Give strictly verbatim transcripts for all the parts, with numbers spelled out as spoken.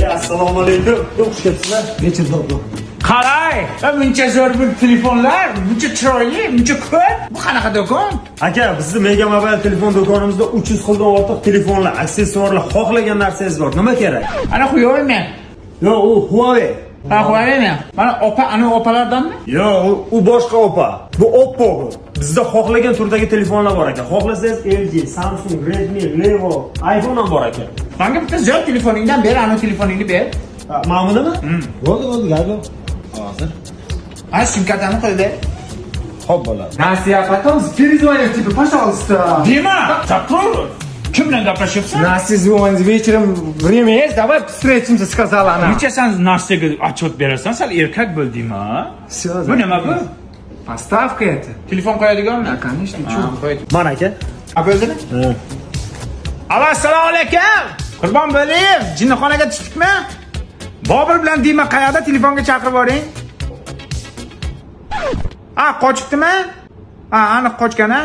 Assalomu alaykum. Xush kelibsizlar. Nechta doblo? Qaray, buncha zo'r bir telefonlar, buncha chiroyli, buncha ko'p. Bu qanaqa do'kon? Aka, bizning Mega Mobile telefon do'konimizda uch yuz xildan ortiq telefonlar, aksessuarlar, xohlagan narsangiz bor. Nima kerak? Ana Huawei. Yo, u Huawei. Ha, Huawei. Mana opa, ana opalardanmi? Yo, u boshqa opa. Bu Oppo bu. Bizda xohlagan turdagi telefonlar bor ekan. Xohlasangiz L G, Samsung, Redmi, Levo, iPhone ham bor ekan. Menga bitta zo'r telefoningdan ber, ana telefoningni ber. Mana bunimi? Bo'ldi, bo'ldi, g'ayb. Hozir. Ana simkartani qo'y ber. Xo'p bo'ladi. Nasiya, потом перезвоните, пожалуйста. Dima, закрой. Kim bilan gaplashyapsan? Nasiya звонит вечером, время есть, давай встретимся, сказала она. Nechasan Nasiyaga отчет berasan? Sal erkak bo'ldingmi? Всё. Bu nima bu? Поставка это. Telefon qo'yadiganmi? Да, конечно, чё? Mana aka. A bo'ldimi? Ha. Alo, assalomu alaykum. Qurbon bo'ling. Jinnixonaga tushdikmi? Bobur bilan Dima qayerda? Telefonga chaqirib yuboring. Ha, qochibdimi? Ha, aniq qochgan-a?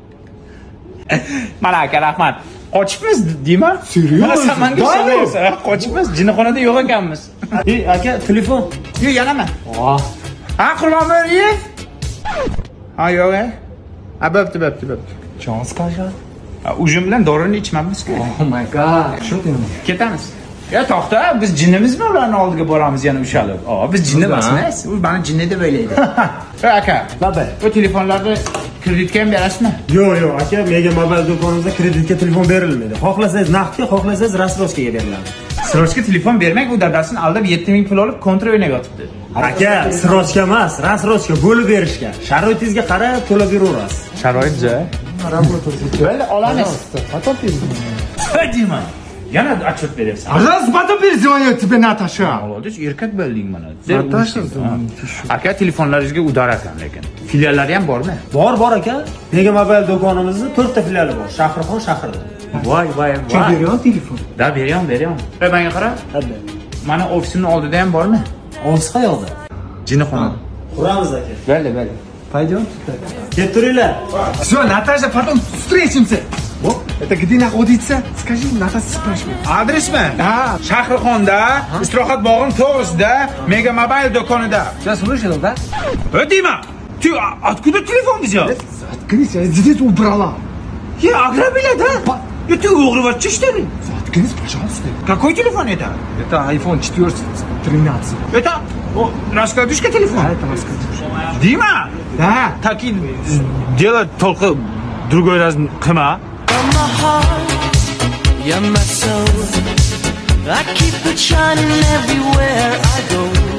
Mana aka, rahmat. Qochibmiz, Dima? Serios? Mana sen menga ishonmaysan. Qochibmiz, jinnixonada yo'q ekanmiz. Ey, aka, telefon. Yo'q, yanama. О, Ha, Qurbon bo'ling. Ha, yo'q. Ha, bo'pti, bo'pti, bo'pti. что он скажет? Ujum bilan dorini ichmabmiz-ku. О май гад, что ты? Ketamiz. Ya to'xta, biz jinnimizmi ularning oldiga boramiz yana ushalib? O, biz jinni emasmiz. U meni jinni deb o'ylaydi. Ey aka, Baba. bu telefonlarni kreditga ham berasizmi? Yo'q, yo'q, aka, Mega Mobile do'konimizda kreditga telefon berilmaydi. Xohlasangiz naqdga, xohlasangiz rassroskaga beriladi. Srochga telefon bermak, u dadasini aldab yetti ming pul olib kontra o'ynab yotibdi. Aka, srochka emas, rassroska bo'lib berishgan. Sharoitingizga qarab to'lab beraverasiz. Sharoit joy. Работать. Bo'ldi, olamiz. Потом перезвоню. Dima. Yana отчет beryapsan. А раз потом перезвоню тебе, Наташа. Oladish, erkak bo'lding mana. Natasha, aka, telefonlaringizga udar ekan lekin. Filiallari ham bormi? Bor, bor aka. Mega Mobile do'konimizning to'rtta filiali bor. Shahrixon shahrida. Voy, voy, Что, voy. берем телефон? Da, beryam, beryam. Ey, menga qara. Hadi. Mana ofisimning oldida ham bormi? Ofis qayerda? Jinnixona. Quramiz aka. Bo'ldi, bo'ldi. Пойдем. Kelib turinglar. Все, Наташа, потом встретимся. О, это где находится? Скажи, Наташа спрашивает. Adresmi? Да. Shahrixonda, istirohat bog'ining to'g'risida, Mega Mobile do'konida. Я слышал, да? Dima, ты откуда телефон взял? Заткнись, я здесь убрала. Я ограбили, да? И ты угрываешь, что ли? Заткнись, пожалуйста. Какой телефон это? Это айфон четырнадцать, тринадцать. Это о, раскладушка телефон? Да, это раскладушка. Дима, Да. такие дела только другой раз кыма. My heart, you're my soul. I keep it shining everywhere I go.